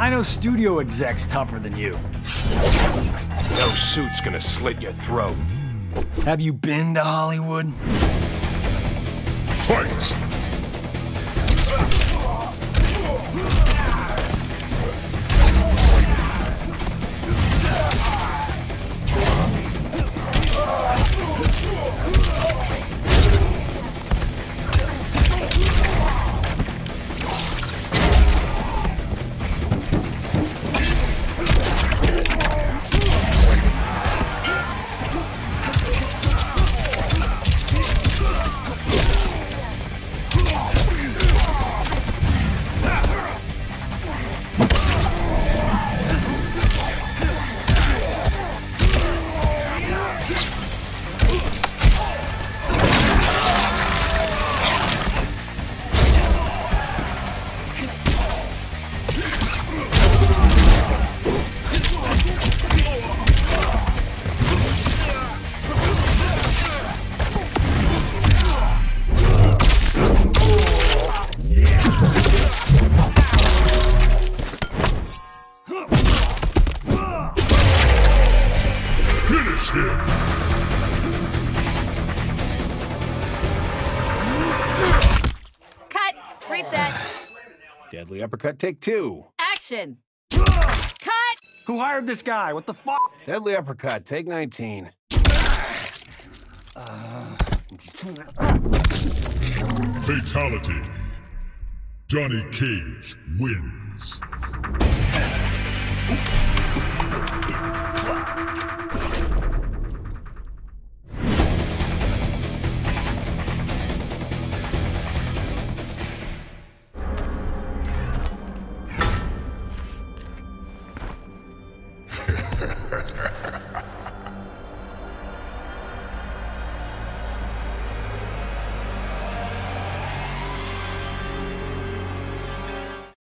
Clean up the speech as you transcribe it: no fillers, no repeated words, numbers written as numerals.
I know studio exec's tougher than you. No suit's gonna slit your throat. Have you been to Hollywood? Fight! Finish him! Cut! Reset! Deadly uppercut, take two. Action! Cut! Who hired this guy? What the fuck? Deadly uppercut, take 19. Fatality. Johnny Cage wins.